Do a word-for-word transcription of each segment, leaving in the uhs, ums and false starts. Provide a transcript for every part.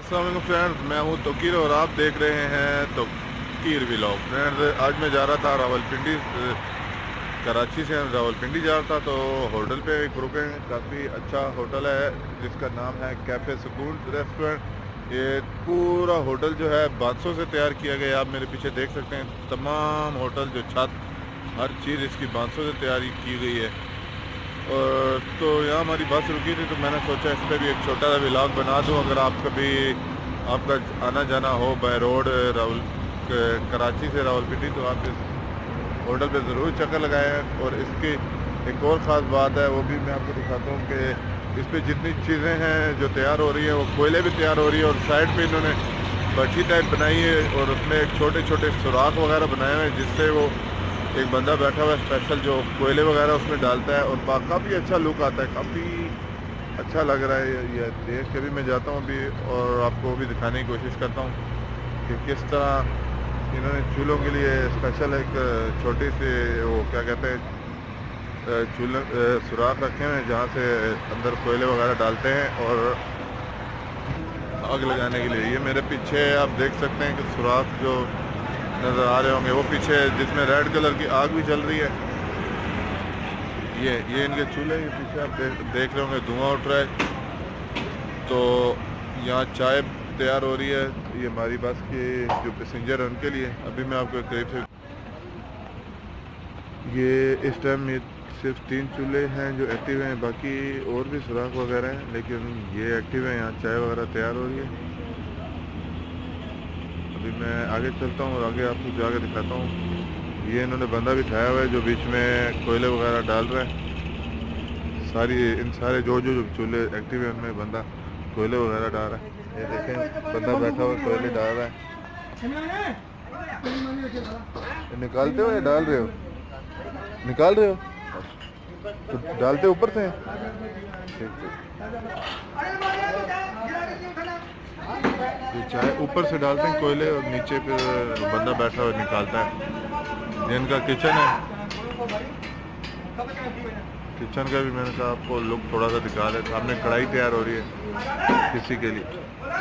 अस्सलाम वालेकुम फ्रेंड्स, मैं हूं तोकीर और आप देख रहे हैं तोकीर व्लॉग। फ्रेंड्स, आज मैं जा रहा था रावलपिंडी, कराची से रावलपिंडी जा रहा था, तो होटल पे एक रुके हैं। काफ़ी अच्छा होटल है जिसका नाम है कैफ़े सुकून रेस्टोरेंट। ये पूरा होटल जो है बांसों से तैयार किया गया है। आप मेरे पीछे देख सकते हैं तमाम होटल जो छत, हर चीज़ इसकी बांसों से तैयारी की गई है। और तो यहाँ हमारी बस रुकी थी, तो मैंने सोचा इस पर भी एक छोटा सा व्लॉग बना दूँ। अगर आप कभी आपका आना जाना हो बाय रोड रावल कराची से रावलपिंडी, तो आप इस होटल पे ज़रूर चक्कर लगाएं। और इसकी एक और ख़ास बात है, वो भी मैं आपको दिखाता हूँ कि इस पर जितनी चीज़ें हैं जो तैयार हो रही हैं, वो कोयले भी तैयार हो रही है। और साइड पे इन्होंने भट्टी टाइप बनाई है और उसमें एक छोटे छोटे सुराख वगैरह बनाए हुए हैं, जिससे वो एक बंदा बैठा हुआ है स्पेशल जो कोयले वगैरह उसमें डालता है। और काफ़ी अच्छा लुक आता है, काफ़ी अच्छा लग रहा है ये देख के भी। मैं जाता हूँ अभी और आपको भी दिखाने की कोशिश करता हूँ कि किस तरह इन्होंने चूल्हों के लिए स्पेशल एक छोटी सी, वो क्या कहते हैं, चूल्हे सुराख रखे हुए हैं जहाँ से अंदर कोयले वगैरह डालते हैं और आग लगाने के लिए। ये मेरे पीछे आप देख सकते हैं कि सुराख जो नज़र आ रहे होंगे, वो पीछे जिसमें रेड कलर की आग भी जल रही है। ये ये इनके चूल्हे, ये पीछे आप देख, देख रहे होंगे धुआं उठ रहा है। तो यहाँ चाय तैयार हो रही है। ये हमारी बस के जो पैसेंजर हैं उनके लिए। अभी मैं आपको करीब से, ये इस टाइम ये सिर्फ तीन चूल्हे हैं जो एक्टिव हैं, बाकी और भी सुराख वगैरह हैं, लेकिन ये एक्टिव है। यहाँ चाय वगैरह तैयार हो रही है। अभी मैं आगे चलता हूँ और आगे आपको जाकर दिखाता हूँ। ये इन्होंने बंदा बिठाया हुआ है जो बीच में कोयले वगैरह डाल रहा है। सारी इन सारे जो जो चूल्हे एक्टिव है उनमें बंदा कोयले वगैरह डाल रहा है। ये देखें बंदा बैठा हुआ कोयले डाल रहा है। ये निकालते हो या डाल रहे हो? निकाल रहे हो तो डालते ऊपर से? ठीक ठीक। ये चाय ऊपर से डालते हैं कोयले और नीचे फिर बंदा बैठा हुआ निकालता है। ये इनका किचन है। किचन का भी मैंने कहा आपको लुक थोड़ा सा दिखा रहे। सामने कढ़ाई तैयार हो रही है किसी के लिए।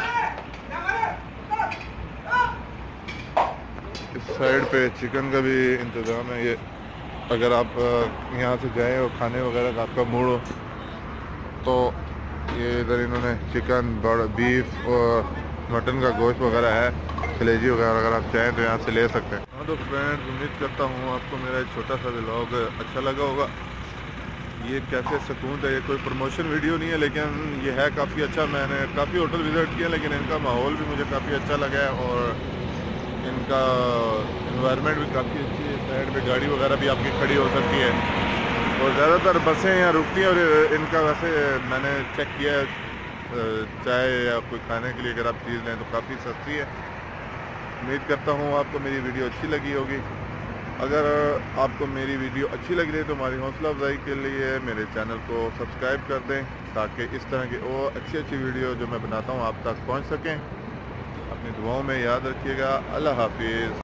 इस साइड पे चिकन का भी इंतज़ाम है। ये अगर आप यहाँ से जाएं और खाने वगैरह का आपका मूड हो, तो ये इधर इन्होंने चिकन, बड़ बीफ और मटन का गोश्त वगैरह है, कलेजी वगैरह अगर आप चाहें तो यहाँ से ले सकते हैं। हाँ तो फ्रेंड्स, उम्मीद करता हूँ आपको मेरा एक छोटा सा व्लॉग अच्छा लगा होगा। ये कैफ़े सुकून है, ये कोई प्रमोशन वीडियो नहीं है, लेकिन ये है काफ़ी अच्छा। मैंने काफ़ी होटल विज़िट किया, लेकिन इनका माहौल भी मुझे काफ़ी अच्छा लगा है और इनका इन्वायरमेंट भी काफ़ी अच्छी है। साइड में गाड़ी वगैरह भी आपकी खड़ी हो सकती है और ज़्यादातर बसें यहाँ रुकती हैं। और इनका वैसे मैंने चेक किया है, चाय या कोई खाने के लिए अगर आप चीज़ लें तो काफ़ी सस्ती है। उम्मीद करता हूँ आपको मेरी वीडियो अच्छी लगी होगी। अगर आपको मेरी वीडियो अच्छी लग रही है तो हमारी हौसला अफजाई के लिए मेरे चैनल को सब्सक्राइब कर दें, ताकि इस तरह की और अच्छी अच्छी वीडियो जो मैं बनाता हूँ आप तक पहुँच सकें। अपनी दुआओं में याद रखिएगा। अल्लाह हाफिज़।